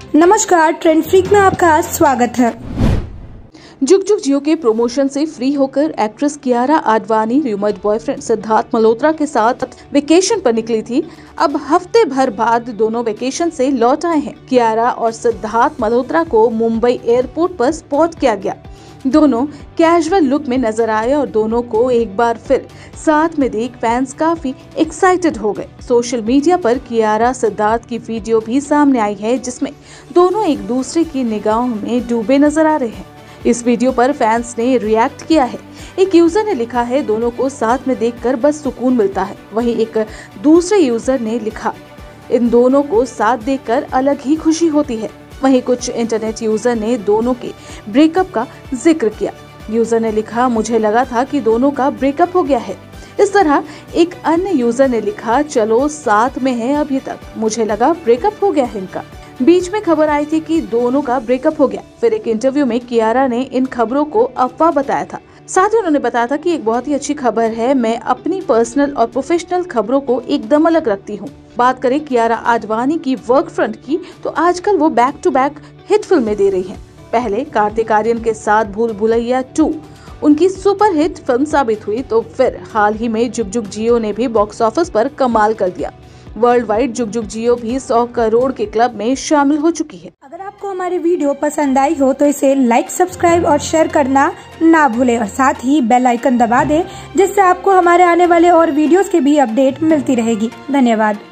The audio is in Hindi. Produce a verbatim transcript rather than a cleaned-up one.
नमस्कार, ट्रेंड फ्रीक में आपका स्वागत है। जुग जुग जियो के प्रमोशन से फ्री होकर actress Kiara Advani rumoured boyfriend Siddharth Malhotra के साथ वेकेशन पर निकली थी। अब हफ्ते भर बाद दोनों वेकेशन से लौट आए हैं। कियारा और सिद्धार्थ मल्होत्रा को मुंबई एयरपोर्ट पर स्पॉट किया गया। दोनों कैजुअल लुक में नजर आए और दोनों को एक बार फिर साथ में देख फैंस काफी एक्साइटेड हो गए। सोशल मीडिया पर कियारा सिद्धार्थ की वीडियो भी सामने आई है, जिसमें दोनों एक दूसरे की निगाहों में डूबे नजर आ रहे हैं। इस वीडियो पर फैंस ने रिएक्ट किया है। एक यूजर ने लिखा है, दोनों को साथ में देखकर बस सुकून मिलता है। वहीं एक दूसरे यूजर ने लिखा, इन दोनों को साथ देखकर अलग ही खुशी होती है। वहीं कुछ इंटरनेट यूजर ने दोनों के ब्रेकअप का जिक्र किया। यूजर ने लिखा, मुझे लगा था कि दोनों का ब्रेकअप हो गया है। इस तरह एक अन्य यूजर ने लिखा, चलो साथ में है अभी तक, मुझे लगा ब्रेकअप हो गया है इनका। बीच में खबर आई थी कि दोनों का ब्रेकअप हो गया। फिर एक इंटरव्यू में कियारा ने इन खबरों को अफवाह बताया था। साथ ही उन्होंने बताया था कि एक बहुत ही अच्छी खबर है, मैं अपनी पर्सनल और प्रोफेशनल खबरों को एकदम अलग रखती हूँ। बात करें कियारा आडवाणी की वर्क फ्रंट की, तो आजकल वो बैक टू बैक हिट फिल्में दे रही हैं। पहले कार्तिक आर्यन के साथ भूल भुलैया टू उनकी सुपर हिट फिल्म साबित हुई, तो फिर हाल ही में जुग जुग जियो ने भी बॉक्स ऑफिस पर कमाल कर दिया। वर्ल्ड वाइड जुग जुग जियो भी सौ करोड़ के क्लब में शामिल हो चुकी है। अगर आपको हमारी वीडियो पसंद आई हो तो इसे लाइक, सब्सक्राइब और शेयर करना ना भूलें और साथ ही बेल आइकन दबा दें, जिससे आपको हमारे आने वाले और वीडियोस के भी अपडेट मिलती रहेगी। धन्यवाद।